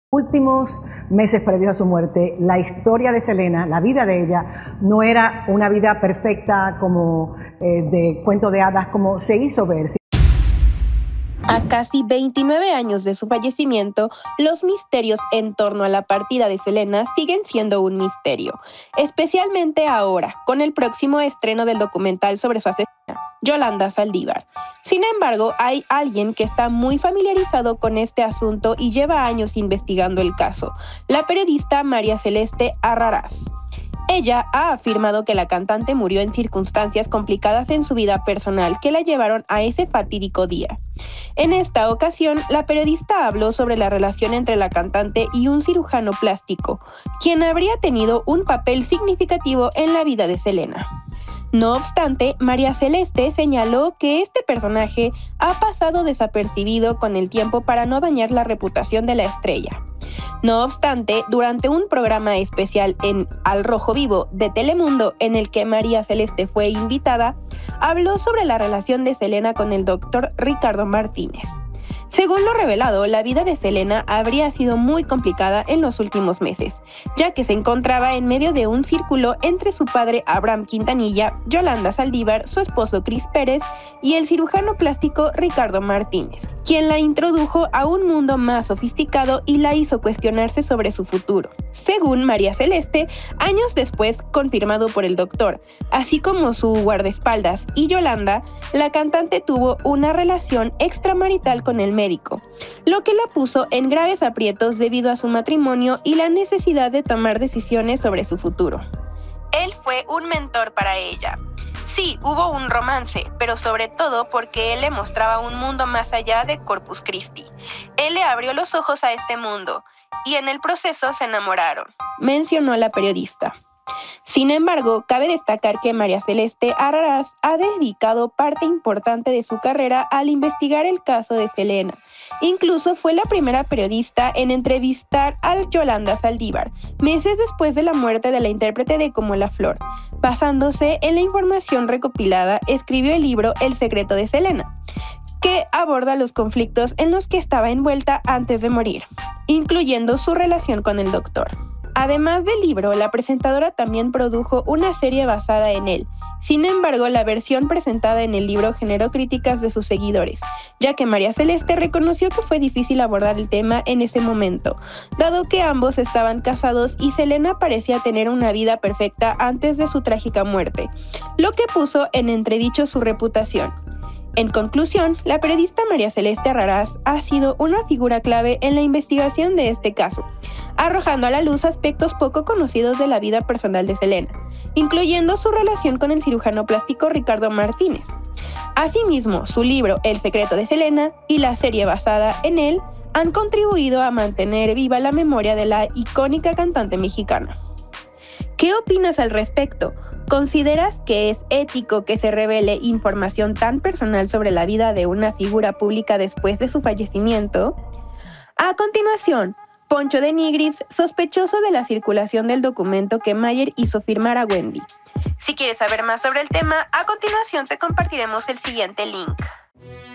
Últimos meses previos a su muerte, la historia de Selena, la vida de ella, no era una vida perfecta como de cuento de hadas, como se hizo ver. A casi 29 años de su fallecimiento, los misterios en torno a la partida de Selena siguen siendo un misterio, especialmente ahora, con el próximo estreno del documental sobre su asesina, Yolanda Saldívar. Sin embargo, hay alguien que está muy familiarizado con este asunto y lleva años investigando el caso, la periodista María Celeste Arrarás. Ella ha afirmado que la cantante murió en circunstancias complicadas en su vida personal que la llevaron a ese fatídico día. En esta ocasión, la periodista habló sobre la relación entre la cantante y un cirujano plástico, quien habría tenido un papel significativo en la vida de Selena. No obstante, María Celeste señaló que este personaje ha pasado desapercibido con el tiempo para no dañar la reputación de la estrella. No obstante, durante un programa especial en Al Rojo Vivo de Telemundo, en el que María Celeste fue invitada, habló sobre la relación de Selena con el doctor Ricardo Martínez. Según lo revelado, la vida de Selena habría sido muy complicada en los últimos meses, ya que se encontraba en medio de un círculo entre su padre Abraham Quintanilla, Yolanda Saldívar, su esposo Cris Pérez y el cirujano plástico Ricardo Martínez, quien la introdujo a un mundo más sofisticado y la hizo cuestionarse sobre su futuro. Según María Celeste, años después, confirmado por el doctor, así como su guardaespaldas y Yolanda, la cantante tuvo una relación extramarital con el médico, lo que la puso en graves aprietos debido a su matrimonio y la necesidad de tomar decisiones sobre su futuro. Él fue un mentor para ella. Sí, hubo un romance, pero sobre todo porque él le mostraba un mundo más allá de Corpus Christi. Él le abrió los ojos a este mundo y en el proceso se enamoraron, mencionó la periodista. Sin embargo, cabe destacar que María Celeste Arrarás ha dedicado parte importante de su carrera al investigar el caso de Selena. Incluso fue la primera periodista en entrevistar a Yolanda Saldívar, meses después de la muerte de la intérprete de Como la Flor. Basándose en la información recopilada, escribió el libro El secreto de Selena, que aborda los conflictos en los que estaba envuelta antes de morir, incluyendo su relación con el doctor. Además del libro, la presentadora también produjo una serie basada en él. Sin embargo, la versión presentada en el libro generó críticas de sus seguidores, ya que María Celeste reconoció que fue difícil abordar el tema en ese momento, dado que ambos estaban casados y Selena parecía tener una vida perfecta antes de su trágica muerte, lo que puso en entredicho su reputación. En conclusión, la periodista María Celeste Arrarás ha sido una figura clave en la investigación de este caso, arrojando a la luz aspectos poco conocidos de la vida personal de Selena, incluyendo su relación con el cirujano plástico Ricardo Martínez. Asimismo, su libro El secreto de Selena y la serie basada en él han contribuido a mantener viva la memoria de la icónica cantante mexicana. ¿Qué opinas al respecto? ¿Consideras que es ético que se revele información tan personal sobre la vida de una figura pública después de su fallecimiento? A continuación, Poncho de Nigris, sospechoso de la circulación del documento que Mayer hizo firmar a Wendy. Si quieres saber más sobre el tema, a continuación te compartiremos el siguiente link.